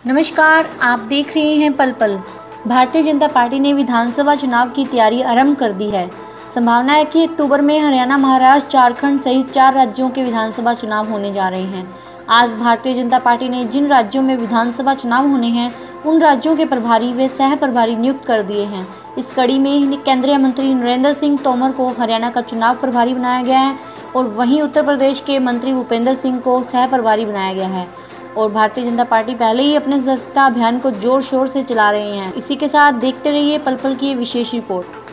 नमस्कार, आप देख रहे हैं पल पल। भारतीय जनता पार्टी ने विधानसभा चुनाव की तैयारी आरंभ कर दी है। संभावना है कि अक्टूबर में हरियाणा, महाराष्ट्र, झारखंड सहित 4 राज्यों के विधानसभा चुनाव होने जा रहे हैं। आज भारतीय जनता पार्टी ने जिन राज्यों में विधानसभा चुनाव होने हैं, उन राज्यों के प्रभारी व सह प्रभारी नियुक्त कर दिए हैं। इस कड़ी में केंद्रीय मंत्री नरेंद्र सिंह तोमर को हरियाणा का चुनाव प्रभारी बनाया गया है और वहीं उत्तर प्रदेश के मंत्री भूपेंद्र सिंह को सह प्रभारी बनाया गया है। और भारतीय जनता पार्टी पहले ही अपने सदस्यता अभियान को जोर शोर से चला रहे हैं। इसी के साथ देखते रहिए पल पल की ये विशेष रिपोर्ट।